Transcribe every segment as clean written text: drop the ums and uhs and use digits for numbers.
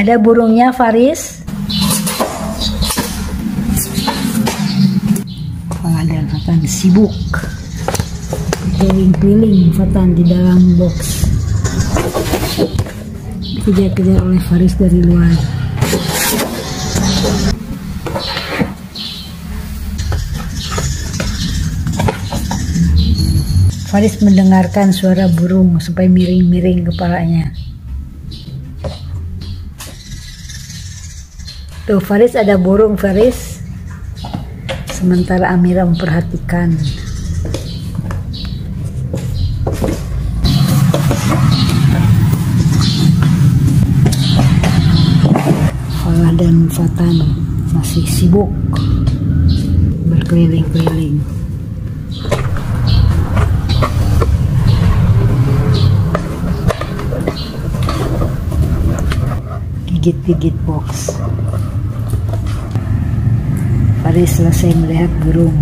Ada burungnya, Faris. Fala dan Fatan sibuk keliling-keliling Fatan di dalam box. Dikejar-kejar oleh Faris dari luar. Faris mendengarkan suara burung sampai miring-miring kepalanya. Tuh, Faris, ada burung, Faris. Sementara Amira memperhatikan. Fala dan Fatan masih sibuk berkeliling-keliling. Gigit-gigit box. Faris selesai melihat burung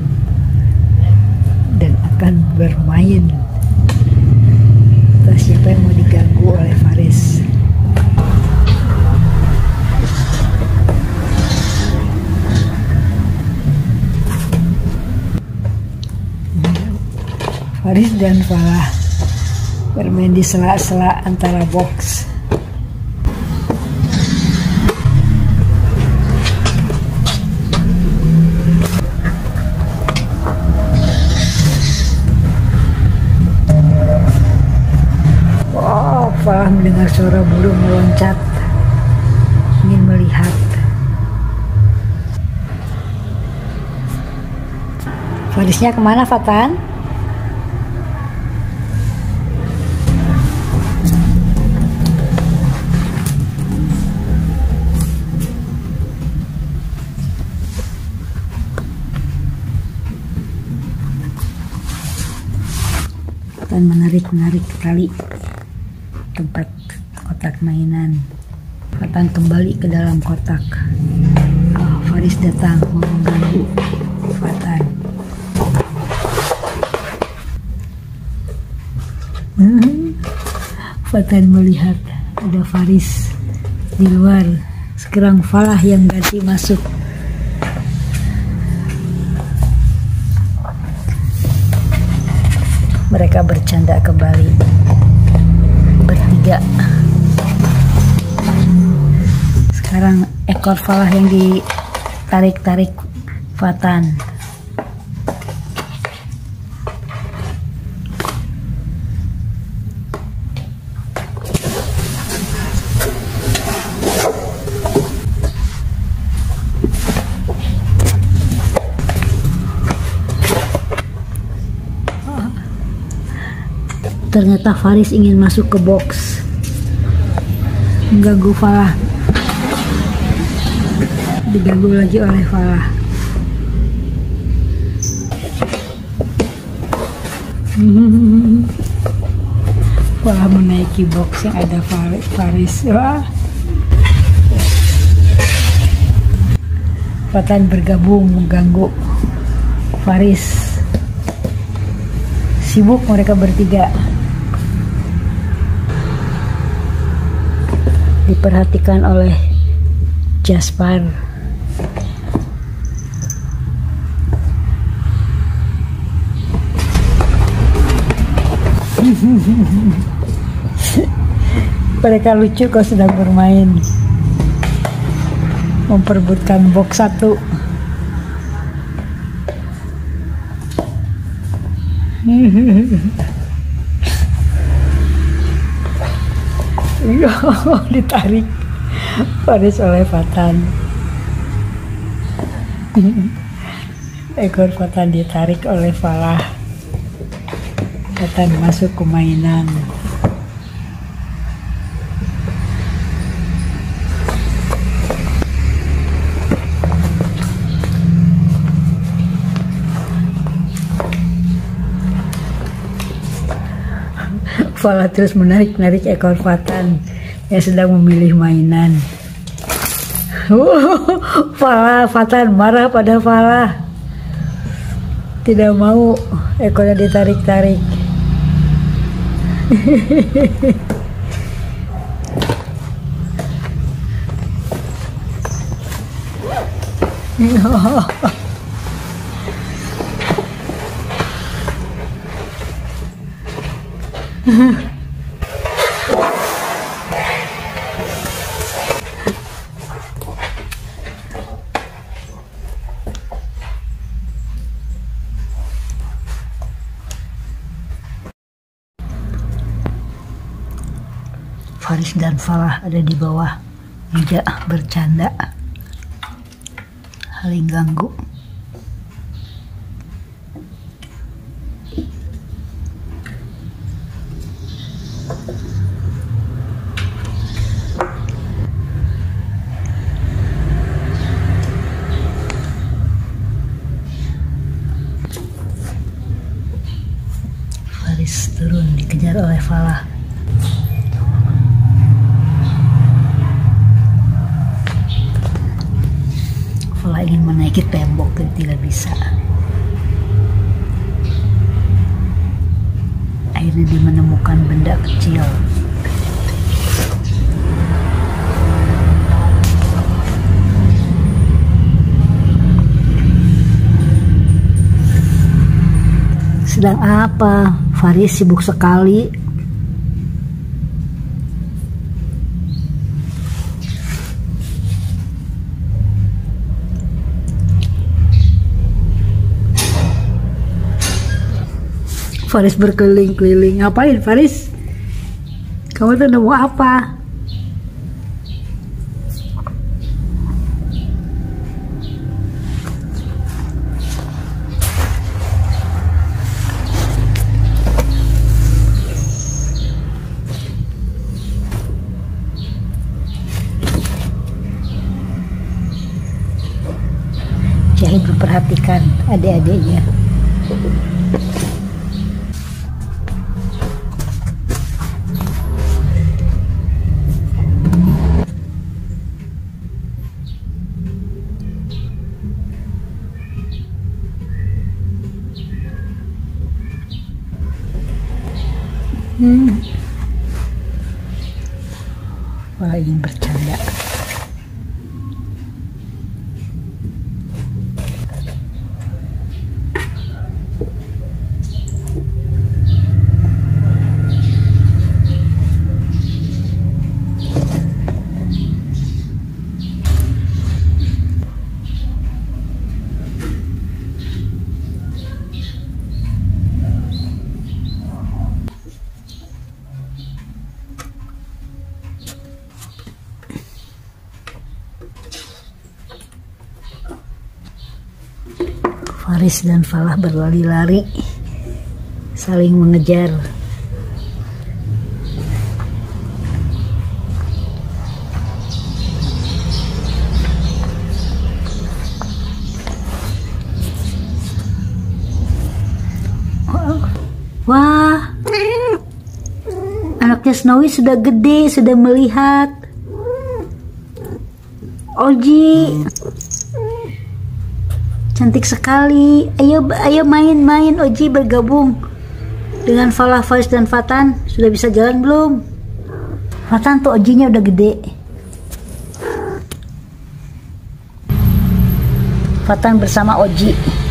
dan akan bermain. Entah siapa yang mau diganggu oleh Faris. Faris dan Fala bermain di sela-sela antara box. Fala mendengar suara burung meloncat, ingin melihat. Farisnya kemana, Fatan? Fatan menarik tali tempat kotak mainan. Fatan kembali ke dalam kotak. Oh, Faris datang mau mengganggu Fatan. Fatan melihat ada Faris di luar. Sekarang Falah yang ganti masuk. Mereka bercanda kembali. Bertiga. Sekarang ekor Falah yang ditarik-tarik Fatan. Ternyata Faris ingin masuk ke box, mengganggu Falah. Diganggu lagi oleh Falah. Falah menaiki box yang ada Faris. Wah. Fatan bergabung mengganggu Faris. Sibuk mereka bertiga. Diperhatikan oleh Jaspar. Mereka lucu kalau sedang bermain, memperebutkan box satu. Ditarik Faris oleh Fatan. Ekor Fatan ditarik oleh Falah. Fatan masuk ke mainan. Fala terus menarik-narik ekor Fatan yang sedang memilih mainan. Fatan marah pada Fala. Tidak mau ekornya ditarik-tarik. Faris dan Falah ada di bawah meja bercanda, saling ganggu. Faris turun dikejar oleh Falah. Falah ingin menaiki tembok tapi tidak bisa. Akhirnya dia menemukan benda kecil. Sedang apa? Faris sibuk sekali. Faris berkeliling-keliling. Ngapain Faris? Kamu tuh nemu apa? Jahid memperhatikan adik-adiknya. Wah, ingin bercanda. Faris dan Falah berlari-lari, saling mengejar. Wah, anaknya Snowy sudah gede, sudah melihat. Oji, cantik sekali. Ayo main-main. Oji bergabung dengan Falah, Faris dan Fatan. Sudah bisa jalan belum? Fatan tuh Ojinya udah gede. Fatan bersama Oji.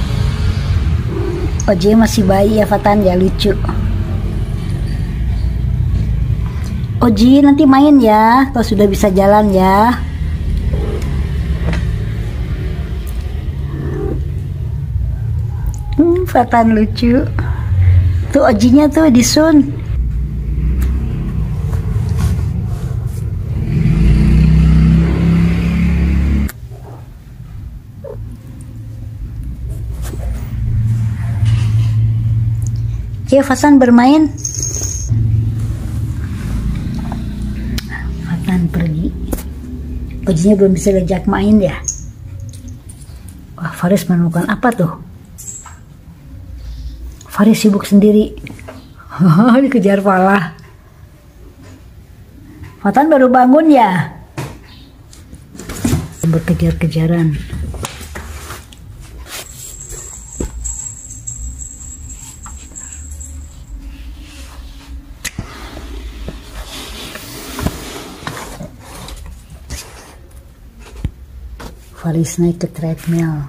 Oji masih bayi ya Fatan, ya lucu. Oji nanti main ya kalau sudah bisa jalan ya. Fatan lucu. Tuh Ojinya tuh disun. Ayo Fatan bermain. Fatan pergi. Ojinya belum bisa diajak main ya. Wah, Faris menemukan apa tuh? Faris sibuk sendiri. Dikejar Falah. Fatan baru bangun ya? Berkejar-kejaran. Faris naik ke treadmill.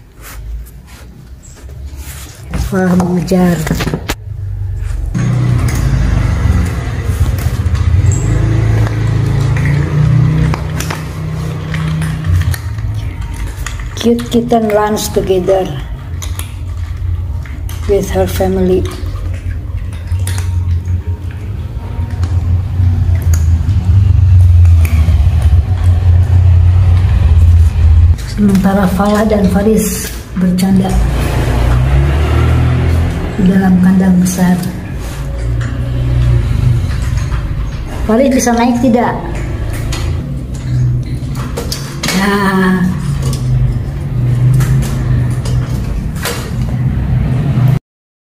Falah mengejar. Cute kitten runs together with her family. Sementara Falah dan Faris bercanda di dalam kandang besar. Faris bisa naik tidak? Nah,